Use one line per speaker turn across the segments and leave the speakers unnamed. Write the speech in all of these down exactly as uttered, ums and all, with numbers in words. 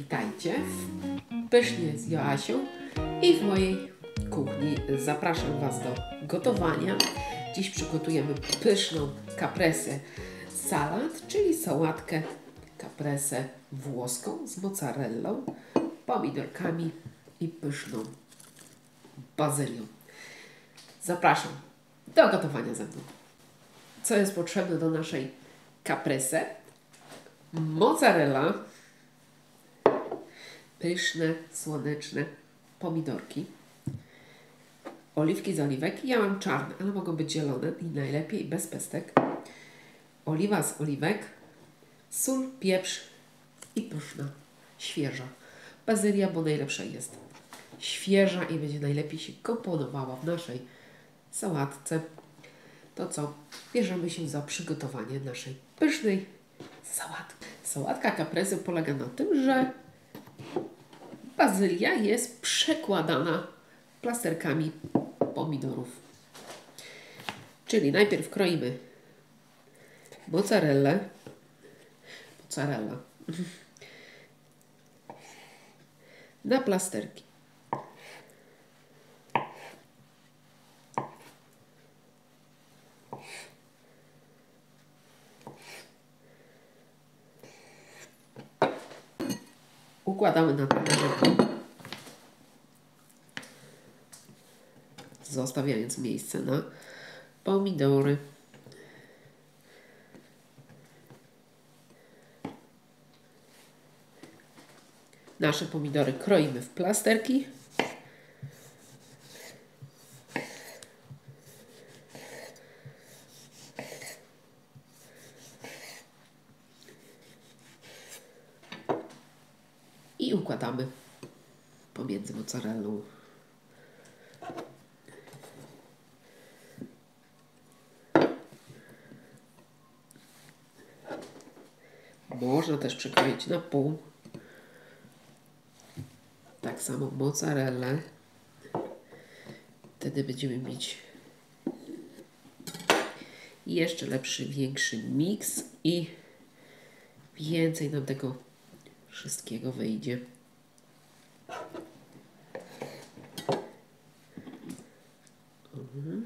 Witajcie w Pysznie z Joasią i w mojej kuchni. Zapraszam Was do gotowania. Dziś przygotujemy pyszną caprese salad, czyli sałatkę caprese włoską z mozzarellą, pomidorkami i pyszną bazylią. Zapraszam do gotowania ze mną. Co jest potrzebne do naszej caprese? Mozzarella, pyszne, słoneczne pomidorki, oliwki z oliwek. Ja mam czarne, ale mogą być zielone i najlepiej bez pestek. Oliwa z oliwek, sól, pieprz i pyszna, świeża bazylia, bo najlepsza jest świeża i będzie najlepiej się komponowała w naszej sałatce. To co? Bierzemy się za przygotowanie naszej pysznej sałatki. Sałatka caprese polega na tym, że bazylia jest przekładana plasterkami pomidorów. Czyli najpierw kroimy mozzarellę, mozzarella na plasterki. Układamy na talerzyku, zostawiając miejsce na pomidory. Nasze pomidory kroimy w plasterki. I układamy pomiędzy mozzarellą. Można też przekroić na pół. Tak samo mozzarellę. Wtedy będziemy mieć jeszcze lepszy, większy miks i więcej nam tego wszystkiego wyjdzie. Mhm.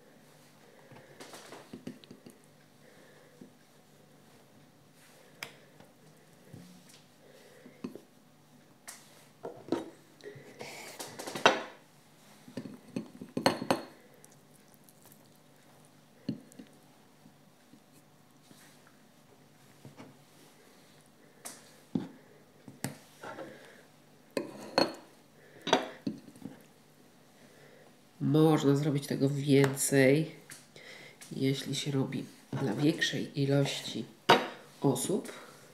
Można zrobić tego więcej, jeśli się robi dla większej ilości osób.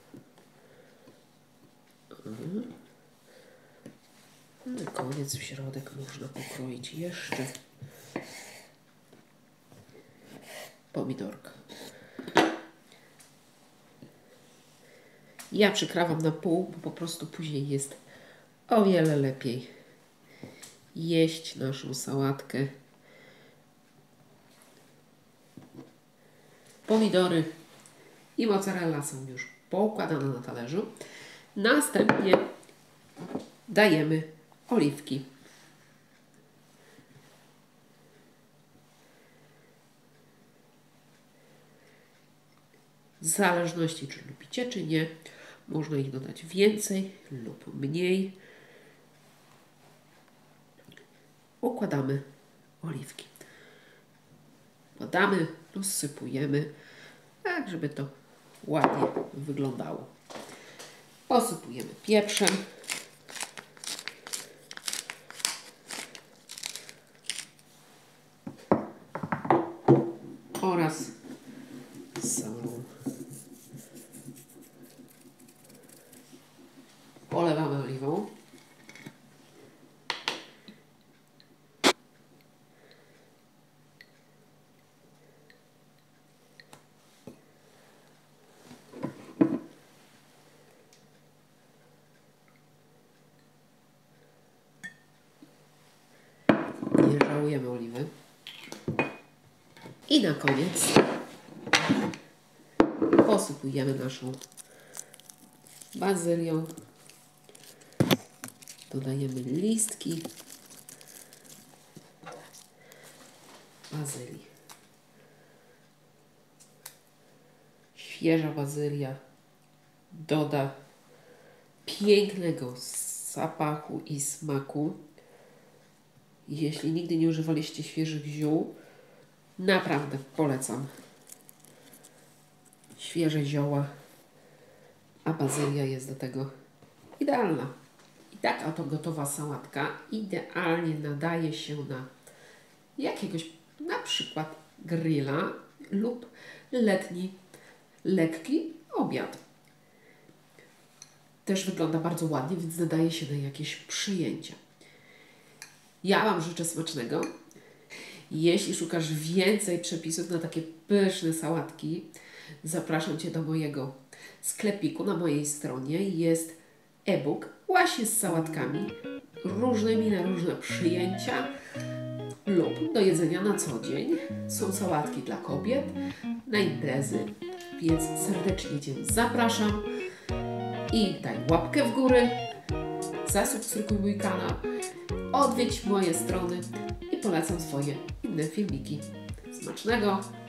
Na koniec w środek można pokroić jeszcze pomidorka. Ja przykrawam na pół, bo po prostu później jest o wiele lepiej jeść naszą sałatkę. Pomidory i mozzarella są już poukładane na talerzu. Następnie dajemy oliwki. W zależności czy lubicie, czy nie, można ich dodać więcej lub mniej. Układamy oliwki. Podamy, rozsypujemy, tak żeby to ładnie wyglądało. Posypujemy pieprzem. Oraz solą. Polewamy oliwą. Nie żałujemy oliwy. I na koniec posypujemy naszą bazylią Dodajemy listki bazylii. Świeża bazylia doda pięknego zapachu i smaku. Jeśli nigdy nie używaliście świeżych ziół, naprawdę polecam. Świeże zioła, a bazylia jest do tego idealna. I taka oto gotowa sałatka idealnie nadaje się na jakiegoś na przykład grilla lub letni, lekki obiad. Też wygląda bardzo ładnie, więc nadaje się na jakieś przyjęcia. Ja Wam życzę smacznego. Jeśli szukasz więcej przepisów na takie pyszne sałatki, zapraszam Cię do mojego sklepiku. Na mojej stronie jest e-book właśnie z sałatkami różnymi na różne przyjęcia lub do jedzenia na co dzień. Są sałatki dla kobiet, na imprezy, więc serdecznie Cię zapraszam i daj łapkę w górę, zasubskrybuj mój kanał, odwiedź moje strony i polecam swoje inne filmiki. Smacznego!